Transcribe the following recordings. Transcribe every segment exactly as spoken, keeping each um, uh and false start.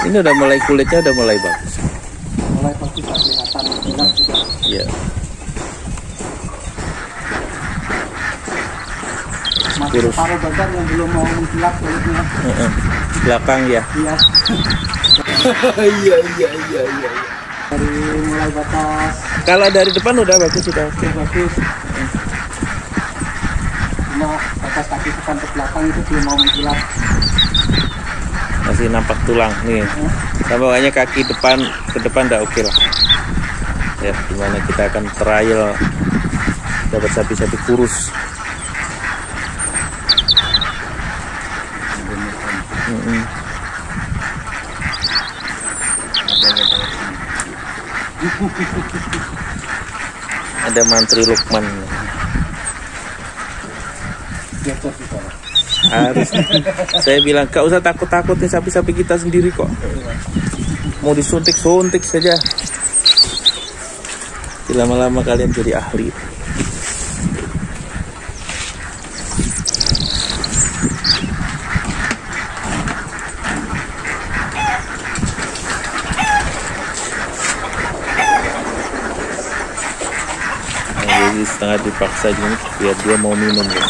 Ini udah mulai, kulitnya udah mulai bagus. Mulai pasti kelihatan jelas juga. Iya. Masih separuh badan yang belum mau mengkilap kulitnya. Uh-uh. Belakang ya. Iya. Iya iya iya iya. Dari mulai batas. Kalau dari depan udah bagus, sudah oke. Udah bagus. Cuma batas kaki tekan ke belakang itu belum mau mengkilap. Masih nampak tulang nih. Tampaknya kaki depan ke depan udah oke lah. Ya, gimana kita akan trial dapat sapi-sapi kurus. Mm-mm. Ada Mantri Lukman. Harus. Saya bilang gak usah takut-takut nih, sapi-sapi kita sendiri kok. Mau disuntik-suntik saja. Lama-lama kalian jadi ahli. Jadi setengah dipaksa gini biar dia mau minum ya.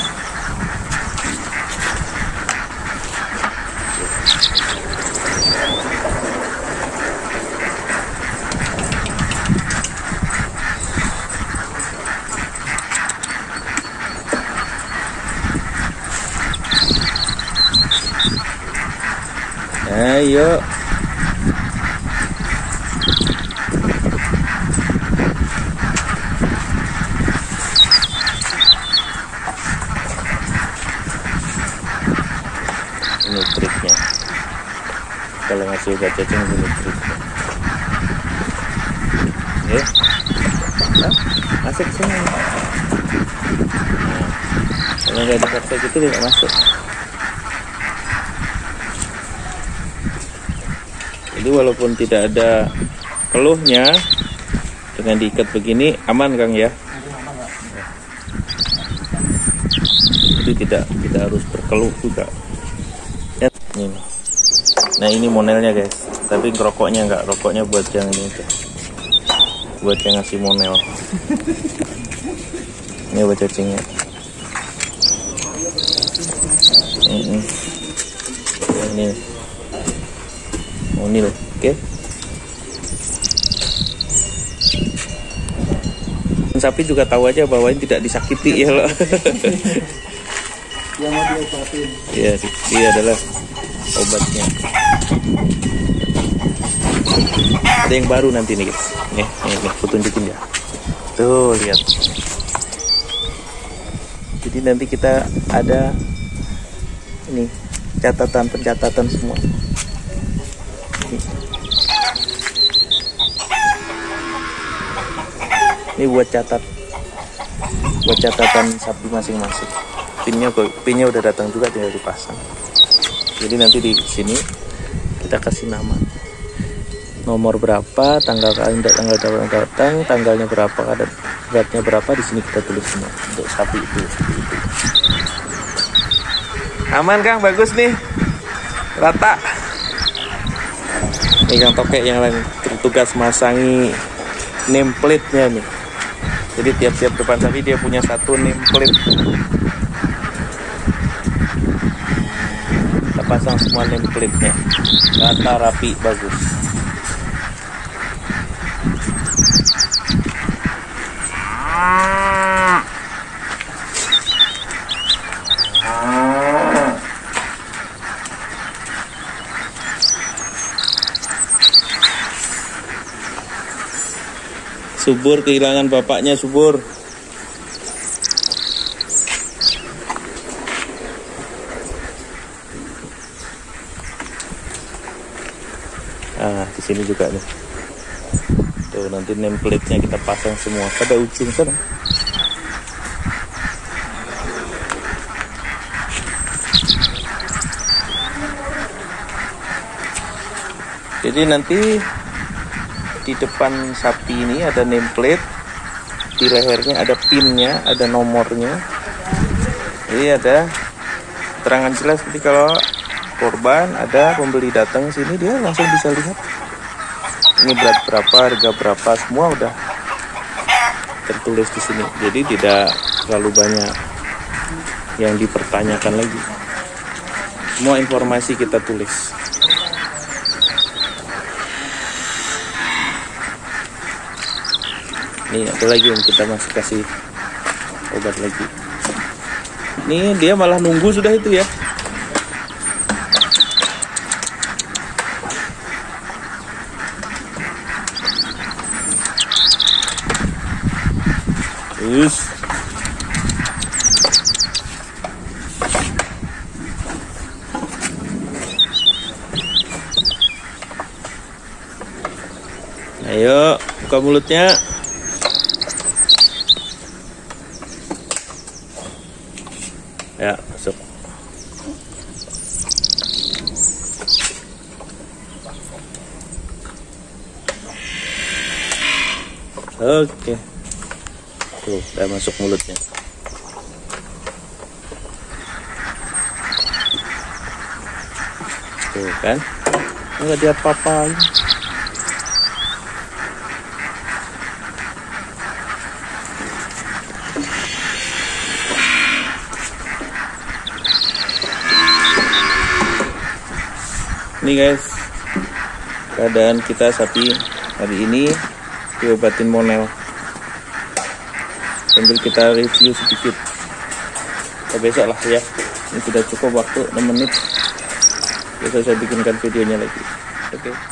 Ayo. Ini triknya. Kalau ngasih obat cacing ini triknya. Ya. Nah, masuk sini. Nah, kalau nggak dipaksa gitu dia nggak masuk. Jadi walaupun tidak ada keluhnya, dengan diikat begini aman Kang ya. Jadi tidak tidak harus berkeluh juga. Ini. Nah ini monelnya guys, tapi rokoknya enggak, rokoknya buat yang ini tuh, buat yang ngasih monel. Ini buat cacingnya. Ini, ini monil, oke? Okay. Sapi juga tahu aja bahwa ini tidak disakiti ya loh. Yang mau diobatin. Iya, dia adalah obatnya. Ada yang baru nanti nih guys. Nih, nih, nih, aku tunjukin ya. Tuh, lihat. Jadi nanti kita ada ini catatan pencatatan semua. Ini buat catat, buat catatan sapi masing-masing. Pinnya, pinnya udah datang juga, tinggal dipasang. Jadi nanti di sini kita kasih nama, nomor berapa, tanggal tanggal tanggal datang, tanggalnya berapa, ada beratnya berapa, di sini kita tulis semua untuk sapi itu. Sapi itu. Aman Kang, bagus nih, rata. Ini Kang Tokek yang lain bertugas masangi nameplate-nya nih. Jadi tiap-tiap depan sapi dia punya satu nameplate. Kita pasang semua nameplate-nya. Rata, rapi, bagus. Subur kehilangan bapaknya, Subur. Ah, di sini juga nih. Tuh, nanti nameplate-nya kita pasang semua pada ujung sana. Jadi nanti di depan sapi ini ada nameplate, di lehernya ada pinnya, ada nomornya. Jadi ada keterangan jelas. Jadi kalau korban, ada pembeli datang sini, dia langsung bisa lihat ini berat berapa, harga berapa, semua udah tertulis di sini. Jadi tidak terlalu banyak yang dipertanyakan lagi. Semua informasi kita tulis. Nih ada lagi yang kita masih kasih obat lagi. Nih dia malah nunggu sudah itu ya. Terus ayo buka mulutnya. Ya, masuk. Oke. Tuh, udah masuk mulutnya. Tuh kan. Enggak dia apa-apa. Ini guys, keadaan kita sapi hari ini diobatin monel. Sambil kita review sedikit. Kita besok lah ya. Ini sudah cukup waktu enam menit. Besok saya bikinkan videonya lagi. Oke. Okay.